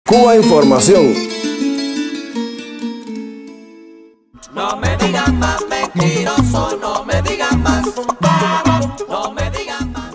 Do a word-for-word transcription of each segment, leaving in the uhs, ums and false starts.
Cuba Información. No me digan más mentiroso, no me digan más, no me digan más.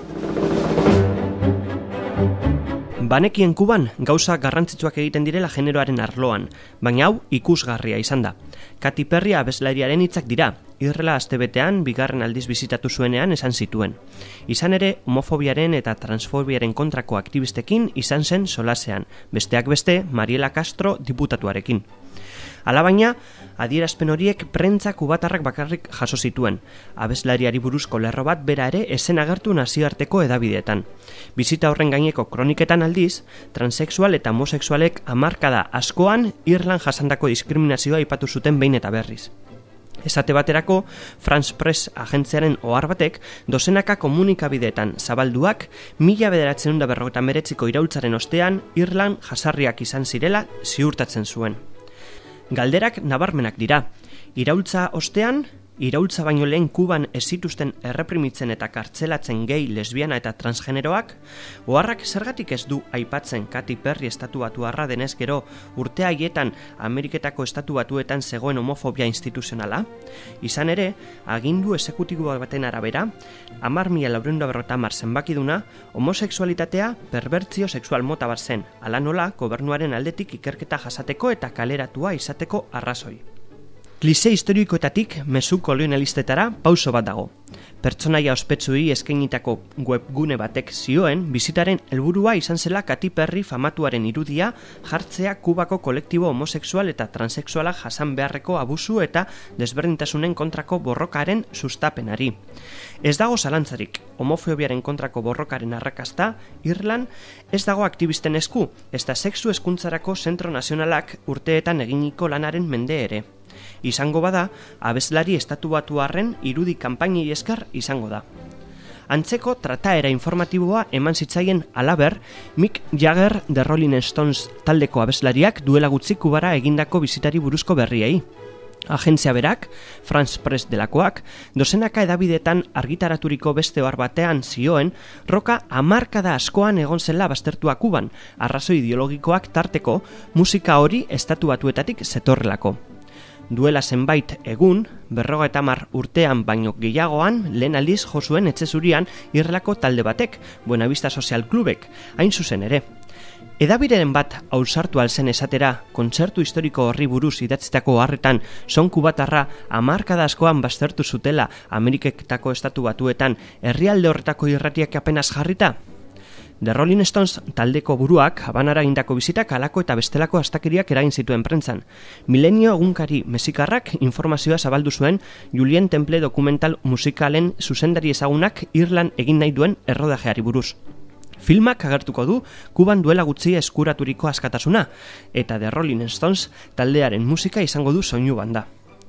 Banekien Kuban gauza garrantzitsuak egiten direla generoaren arloan, baina hau ikusgarria izan da. Katy Perry abeslariaren hitzak dira, irrela astebetean bigarren aldiz bizitatu zuenean esan zituen. Izan ere, homofobiaren eta transfobiaren kontrako aktibistekin izan zen solasean, besteak beste Mariela Castro diputatuarekin. Alabaina, adierazpen horiek prentza kubatarrak bakarrik jaso zituen. Abeslariari buruzko lerro bat bera ere esen agertu nazioarteko edabideetan. Bizita horren gaineko kroniketan aldiz, transexual eta homosexualek hamarkada askoan Irlan jasandako diskriminazioa aipatu zuten behin eta berriz. Esate baterako, France Press agentziaren ohar batek dozenaka komunikabideetan zabalduak mila bederatzen da berrogeita hemeretziko iraultzaren ostean Irlan jasarriak izan zirela ziurtatzen zuen. Galderak nabarmenak dira. Iraultza ostean, iraultza baino lehen Kuban ez zituzten erreprimitzen eta kartzelatzen gay, lesbiana eta transgeneroak, oharrak zergatik ez du aipatzen Katy Perry estatu batuarra denez gero urte haietan Ameriketako estatu batuetan zegoen homofobia instituzionala? Izan ere, agindu exekutibo baten arabera, hamar mila laurehun eta berrogeita hamar zenbakiduna, homosexualitatea perbertzio sexual mota bat zen, hala nola gobernuaren aldetik ikerketa jasateko eta kaleratua izateko arrazoi. Klise historikoetatik mezu kolonialistetara pauso bat dago. Pertsonaia ospetsuei eskainitako webgune batek zioen bizitaren helburua izan zela Katy Perry famatuaren irudia jartzea Kubako kolektibo homosexual eta transexuala jasan beharreko abusu eta desberdintasunen kontrako borrokaren sustapenari. Ez dago zalantzarik, homofobiaren kontrako borrokaren arrakasta Irlan ez dago aktivisten esku, ezta sexu hezkuntzarako zentro nazionalak urteetan eginiko lanaren mende ere. Izango bada, abeslari estatu batuarren irudi kanpainei esker izango da. Antzeko trataera informatiboa eman zitzaien halaber, Mick Jagger The Rolling Stones taldeko abeslariak duela gutxi Kubara egindako bizitari buruzko berriei. Agentzia berak, France Press delakoak, dozenaka edabidetan argitaraturiko beste ohar batean zioen, roka hamarkada askoan egon zela baztertua Kuban, arrazoi ideologikoak tarteko, musika hori estatu batuetatik zetorrelako. Duela zenbait egun, berrogeita hamar urtean baino gehiagoan, lehen aldiz jo zuen etxe zurian irrelako talde batek, Buenavista Social Clubek, hain zuzen ere. Edabideren bat ausartu alzen esatera, kontzertu historiko horri buruz idatzitako harretan, son kubatarra hamarkada askoan baztertu zutela Ameriketako estatu batuetan, herrialde horretako irratiak apenas jarrita? The Rolling Stones taldeko buruak Habanara indako bizitak halako eta bestelako astakeriak eragin zituen prentzan. Milenio egunkari mexikarrak informazioa zabaldu zuen Julien Temple dokumental musikalen zuzendari ezagunak Irlan egin nahi duen errodajeari buruz. Filmak agertuko du Kuban duela gutxi eskuraturiko askatasuna, eta The Rolling Stones taldearen musika izango du soinu banda.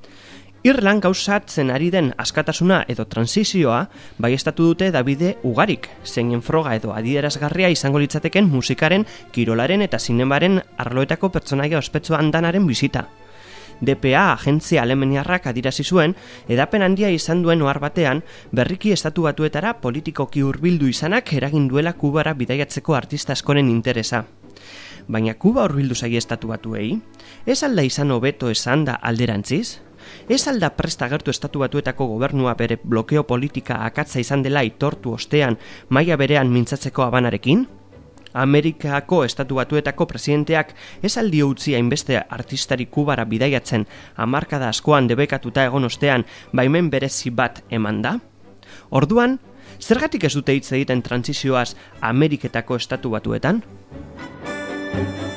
Irlan gauzatzen ari den askatasuna edo transizioa baiestatu dute Davide ugarik, zeinen froga edo adierazgarria izango litzateken musikaren, kirolaren eta zinemaren arloetako pertsonaia ospetsua handanaren bizita. D P A agentzia alemaniarrak adirazi zuen, edapen handia izan duen ohar batean, berriki estatu batuetara politikoki hurbildu izanak eragin duela Kubara bidaiatzeko artista askoren interesa. Baina Kuba hurbildu zaie estatu batuei? Ez alda izan hobeto esan da alderantziz? Ez alda presta agertu estatu batuetako gobernua bere blokeo politika akatza izan dela aitortu ostean maila berean mintzatzeko Habanarekin? Amerikako estatu batuetako presidenteak ez aldi utzi hainbeste artistari Kubara bidaiatzen hamarkada askoan debekatuta egon ostean baimen berezi bat eman da? Orduan, zergatik ez dute hitz egiten trantsizioaz Ameriketako estatu batuetan?